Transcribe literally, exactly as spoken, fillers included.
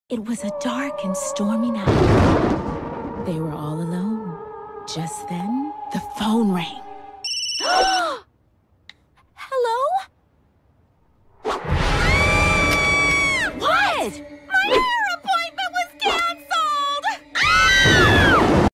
It was a dark and stormy night. They were all alone. Just then, the phone rang.